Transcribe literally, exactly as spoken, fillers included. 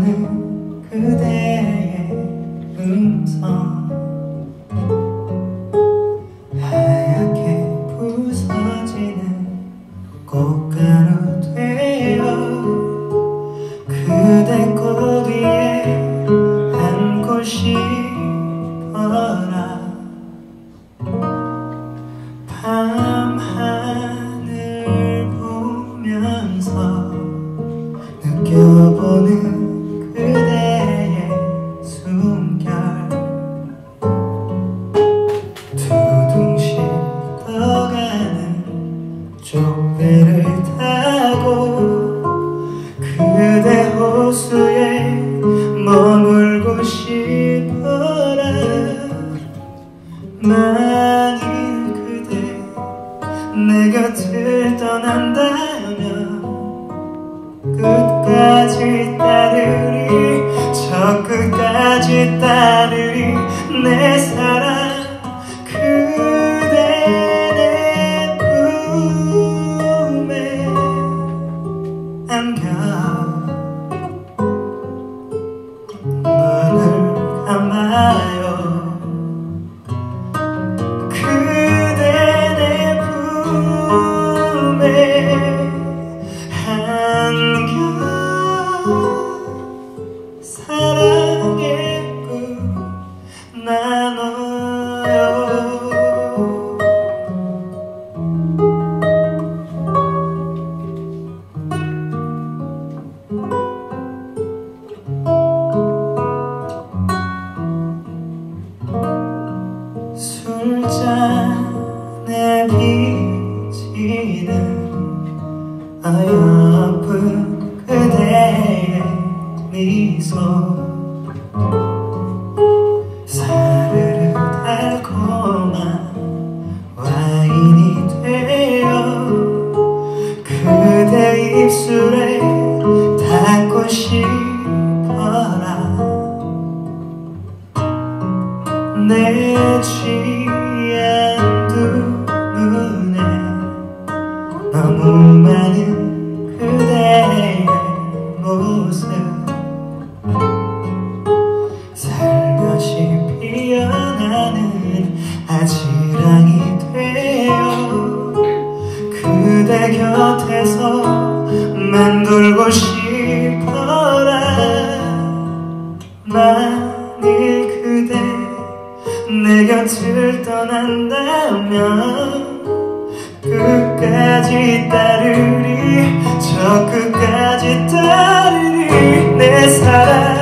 느껴보는 그대의 음성 하얗게 부서지는 꽃가루 되어 그대 꽃 위에 앉고 싶어라. 밤하늘 보면서 느껴보는 그대의 숨결 두둥실 떠가는 족배를 타고 그대 호수에 머물고 싶어라. 만일 그대 내 곁을 떠난다면 끝까지 따르리, 저 끝까지 따르리. 내 사랑 그대 내 품에 안겨 눈을 감아요. 그대 내 품에 안겨 사랑의 꿈 나눠요. 술잔에 비치는 어여쁜 그대의 미소 사르르 달콤한 와인이 되어 그대 입술에 닿고 싶어라. 내 취한 두 눈에 너무 많은 그대의 모습 살며시 피어나는 아지랑이 되어 그대 곁에서 맴돌고 싶어라. 만일 그대 내 곁을 떠난다면 끝까지 따르리, 저 끝까지 따르리. 내 사랑